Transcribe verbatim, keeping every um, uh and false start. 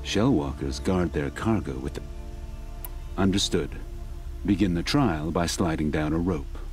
Shellwalkers guard their cargo with the... Understood. Begin the trial by sliding down a rope.